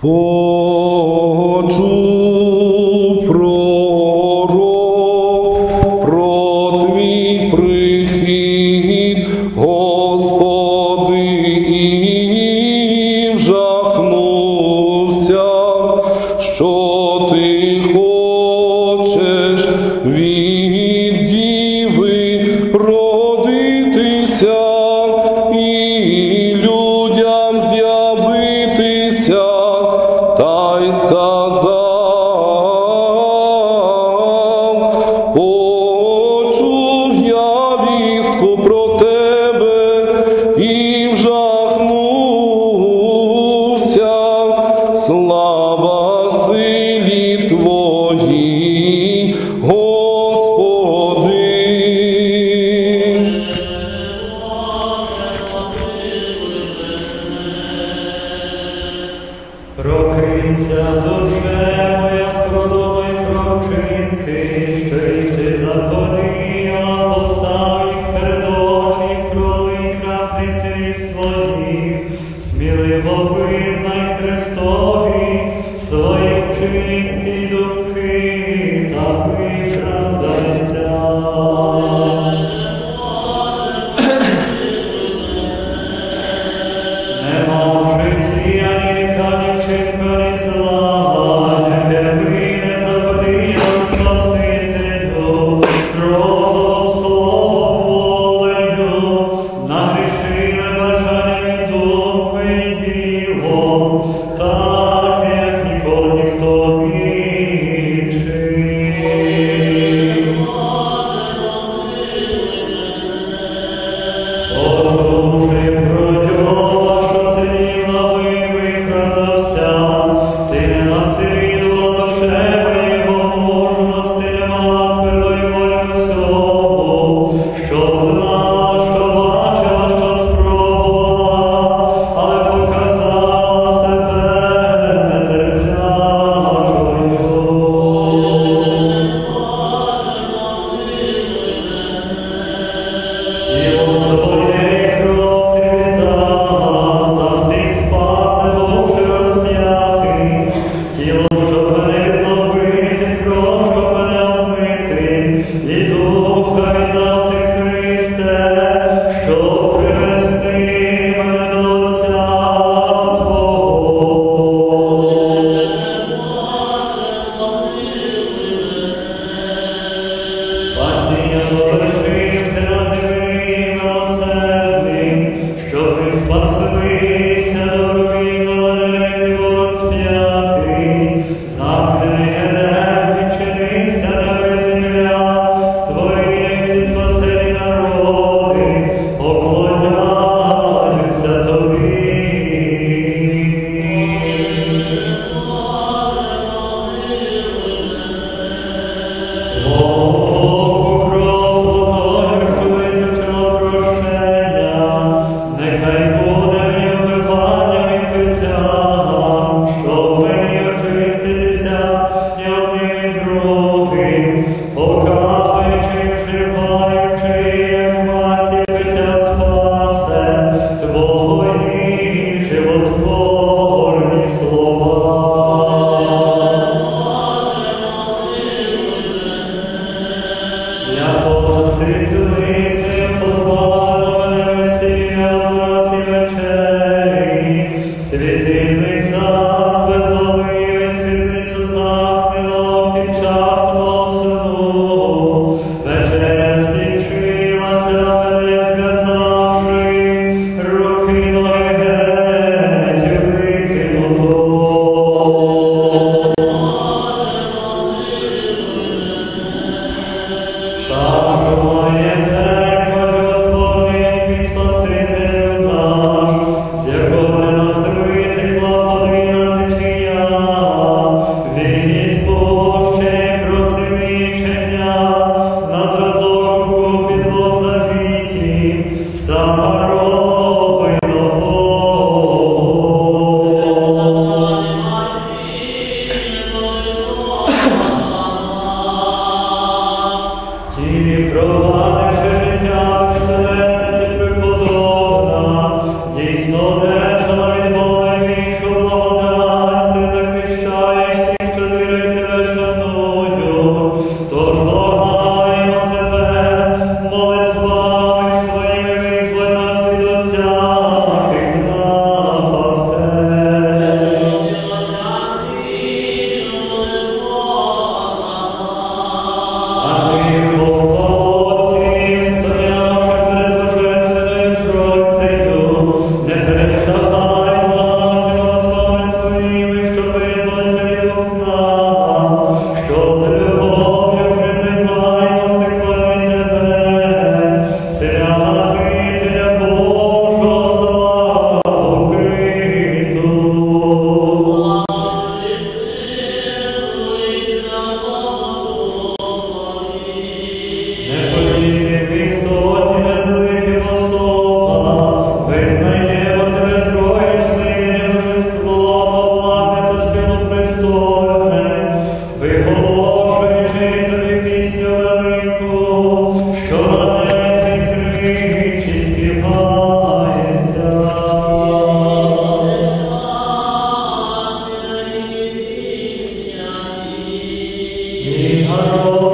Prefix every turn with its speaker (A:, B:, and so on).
A: Почув пророк про твій прихід, Господи, і вжахнувся, що ти хочеш від діви родитися і людям з'явитися. Та й сказав: почув я вістку про тебе і вжахнувся. Слава силі твоїй, Господи.
B: Прокинься, душе моя, продумай про вчинки, що й ти заходила, постав перед очі, пролий краплі сліз твоїх. Сміливо визнай Христові свої вчинки й думки, та виправдайся. Нема в житті ані гріха, ні вчинка, ні зла, тебе вийде забріяв Спасителю, розум словом, нагрішили бажанням і думкою і ділом, так, як ніколи ніхто інший. Бога